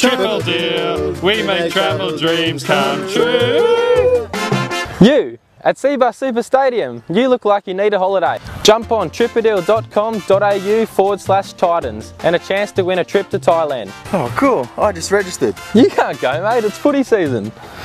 TripADeal, we make travel dreams come true. You, at Seabus Super Stadium, you look like you need a holiday. Jump on tripadeal.com.au/Titans and a chance to win a trip to Thailand. Oh cool, I just registered. You can't go, mate, it's footy season.